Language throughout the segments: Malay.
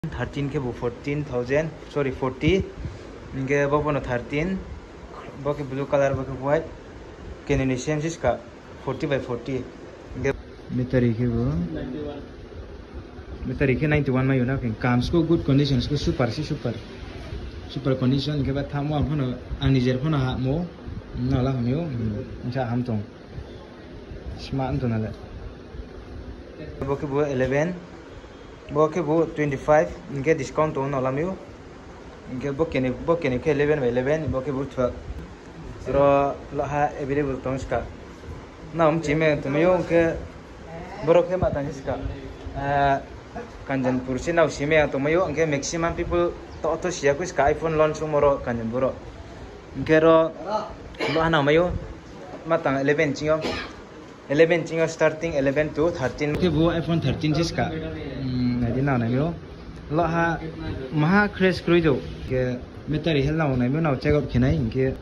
13 ke bu 14,000 sorry 40 inge bobono 13 boke blue color boke white kenini same jiska 40 by 40 inge metari ke bu 91 ma yuna ken comes ko good conditions ko super condition ke ba thamo aphono anijer phono ha mo nala hamyo ja hamtong smart to nala boke bu 11 boke bu 25 inge discount on olamio inge boke ni ke 11 by 11 boke bu 12 ro laha available tonska na chime tumayo ke boroke matanjiska Kanchanpur si now sime tumayo inge maximum people to sia ku ska iPhone launch tomorrow Kanchanpur inge ro lo na mayo matang 11 chingo starting 11 to 13 ke bu iPhone 13 jiska di nào này miêu lọ ha maha crash cruise đâu cái metari hell nào này miêu nào check up khi này cái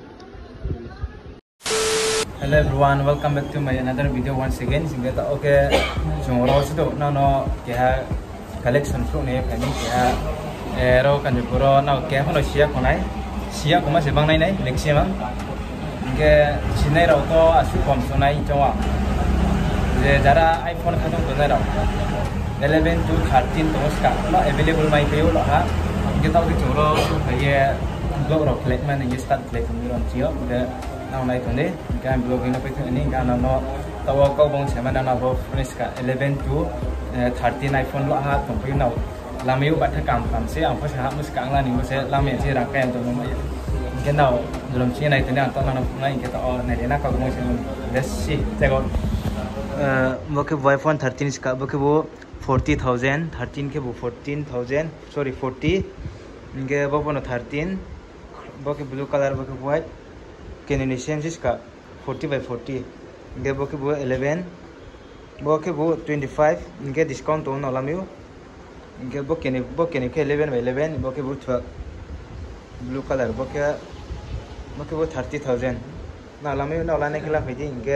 hello everyone, welcome back to my another video once again. Singga ta okay chung ro si do no cái collection flow này phải cái ro Kanchanpur nào cái phần sia con này sia cũng sẽ bằng này maximum cái xin này ro to asu kom số này cho à जे जरा iPhone खातों तो जरा 11 to 13 तो उसका लो available माई पे लो हाँ kita udah coba kayak blog rock plate mana yang start plate kami orang cio udah now naik tuh deh kan blog ini apa itu ini kan nano tahu kau bang sama nano bro finish ka 11 to 13 iPhone lo हाँ tuh punya now lama yuk baca kam sih apa sih mus sekarang lah nih mus lama sih rangkaian tuh nama ya kan now dalam sini naik tuh nih antara nano naik kita oh naik nak kau bang sih desi cekot boke iPhone 13 इसका बोके वो 40,000 13 के वो 14,000 sorry 40 इनके बोनो 13 बोके blue color बोके white kenini same जिसका 40 by 40 इनके बोके वो 11 बोके वो 25 इनके discount तो ना लामियो इनके बोके के 11 by 11 बोके वो 12 blue color बोके वो 30,000 ना लामियो ना लाने के लिए फिर इनके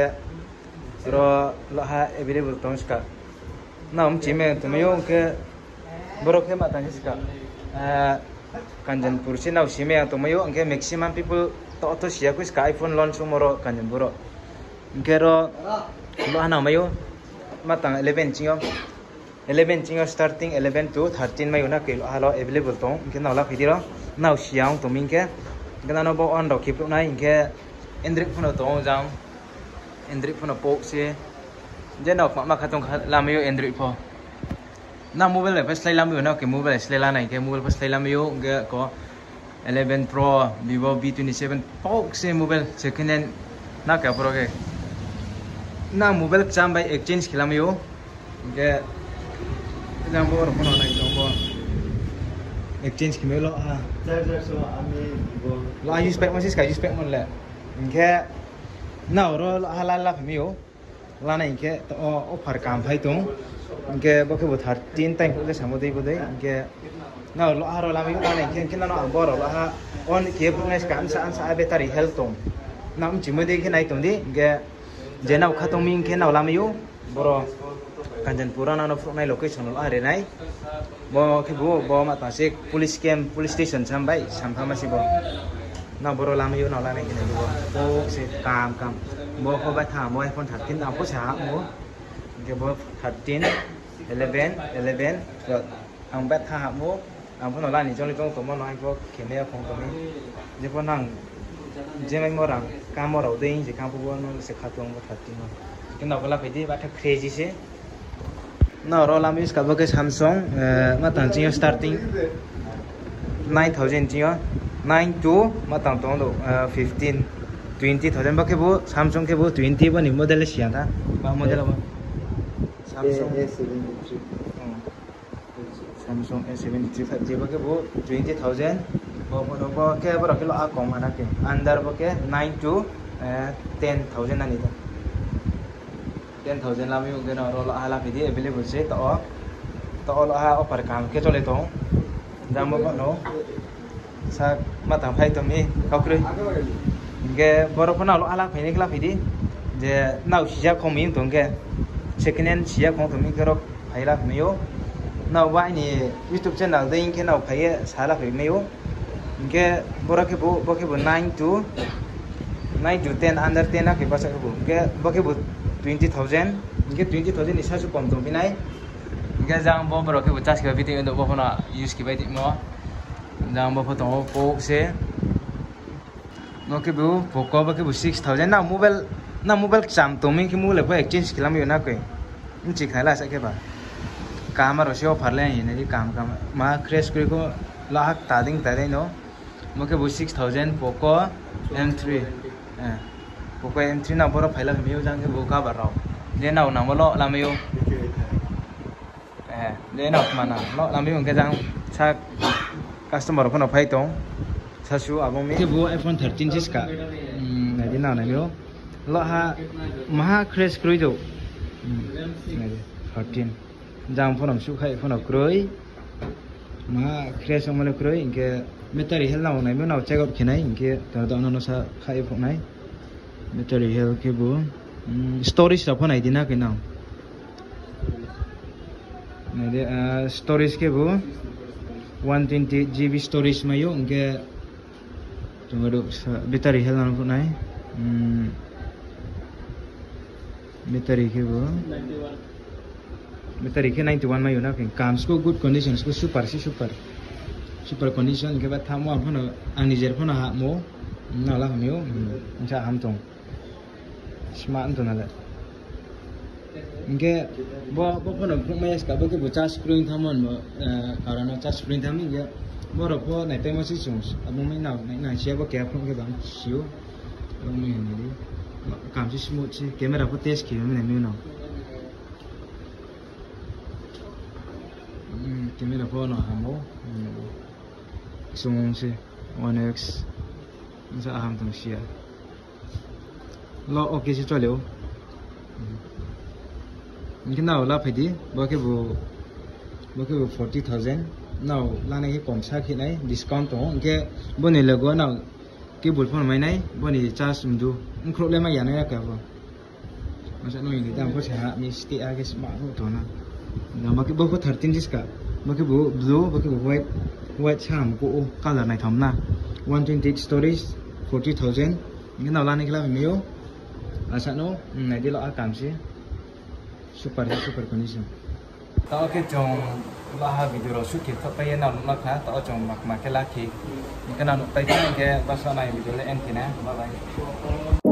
ro laha available tonska na chime tumayo ke boroke matanjiska Kanchanpur si now sime tumayo ke maximum people to sia ku ska iPhone launch tomorrow Kanchanpur ke ro lo na mayo matang 11 chingo starting 11 to 13 mayo na ke lo available tong ke na la phidiro now siang tumin ke gana bo on ro keep nai ke Android phone to jam Android phone pok sih, jadi nak mak katong lamayo Android phone. Na mobile pas lagi lamayo na, ke mobile selain lana, ke mobile pas lagi lamayo, ke ko 11 Pro, Vivo V27 pok sih mobile secondhand, na ke pro ke. Na mobile sampai exchange lamayo, ke jambo orang phone lagi jambo exchange kemelo ah. Lo use spek masih sekali use spek mana le, ke now ro halala famio lana inke to offer kam phai tung inke boke bo 13 time ko samodei bodai inke now lo haro lami lana inke kinano ambor lo ha on ke bunes kan sa battery health tung nam chimodei ke nai tung di inke jenau khatong min ke now lamiyo boro Kanchanpur na no nai location lo are nai bo ke bo mata se police camp police station sampai pharmacy bo na boro lamayo na lana kene bo to se kam bo ko ba tha mo iPhone 13 am ko sa mo ke bo 13 11 ang ba tha mo am pho no la ni jong le jong to mo no ai ko kene phong to mi je pho nang je mai mo rang kam mo ro ding je kam bo no se kha tong bo 13 no ke na ko la phe di ba tha crazy se na ro lam use ka bo ke Samsung ma tan jing starting 9,000 jing 9 to matang tong do 15 20,000 ba ke bo Samsung ke bo 20 ba ni model sia ta ba model ba Samsung A73 5G ba ke bo 20,000 ba ke ba ke lo a kom ana ke under ba ke 9 to 10,000 ani ta 10,000 la mi ke no ro la hala phi di available se to lo ha offer kam ke chole to dam ba no sa matang phai to mi kau kre ke boro phona lo ala phai ni kla phi di je now sia khom mi to ke second hand sia khom to mi ke ro phai la mi yo nào vay ni YouTube channel đây cái nào phải xả là phải mấy cái bora cái bộ 9 to 10 under 10 na cái basa cái bộ cái 20,000 cái 20,000 ni sa su kom tong pinai cái jang bo bora cái bộ charge cái video ndo bo na use cái bai mo jang bo photo po se nó cái bộ poco cái bộ 6,000 na mobile cham to mình cái mobile phải exchange cái làm gì na cái chỉ khai là sẽ cái bà काम और उसे ऑफर ले हैं नहीं काम माँ क्रेश को लाख तादिंग नो मुझे वो 6,000 पोको M3 पोको M3 ना बड़ा फाइल में यो जान के वो का बराव ले ना ना वो ला में यो ले ना माना ला में यो के जान सा कस्टमर को ना फाइ तो सासु अब में वो iPhone 13 जिसका नहीं ना यो ला हा महा क्रेश क्रूई जो 13 jang phone am su khai phone am kroi ma crash am le kroi inke battery hel naw nai me naw check up khinai inke tar da no sa khai phone nai battery hel ke bu storage ta phone ai dina ke naw nai de storage ke bu 120 GB storage ma yo inke tungadu battery hel naw phone nai battery ke bu battery ke 91 ma yuna king comes ko good conditions ko super condition ke ba thamo phone ani jer phone ha mo na la myo cha ham tong smart to na la inge bo phone phone ma ska bo ke bo charge screen thamon mo karana charge screen tham inge bo ro pho nai pe ma si chung abo mai na share bo ke phone ke bang siu lo mi ni kam si smooth si camera pho test ki me mi no camera phone no hamo sung si 1x sa ham tong sia lo okay si chole cái nào là phải đi bao cái bộ 40,000 nào là này cái còn xa khi này discount to cái bên này là có nào cái bộ phone máy này bên này charge mình du không khổ lên mà giá này là cả vào nó sẽ nói người ta có thể hạ mình stick cái smartphone to na nào mà cái bộ 13 disc cả mà cái bộ blue và cái bộ white charm của color này thầm na 128 storage 40,000 cái nào là này cái là nhiều à sao nó này đi lo cảm gì super condition tao cái chồng là video rồi suốt kịp thắp bay nào nó khá tao chồng mặc cái lá thì cái nào tay cái bác sau này video lên em thì nè bye bye